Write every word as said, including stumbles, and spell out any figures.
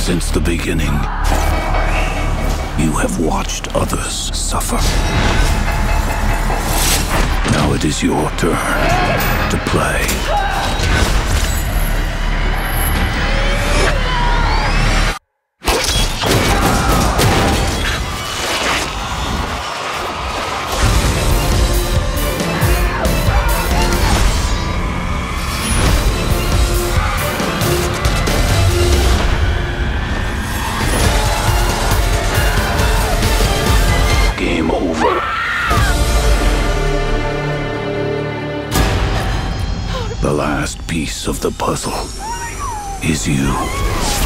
Since the beginning, you have watched others suffer. Now it is your turn to play. Game over. The last piece of the puzzle is you.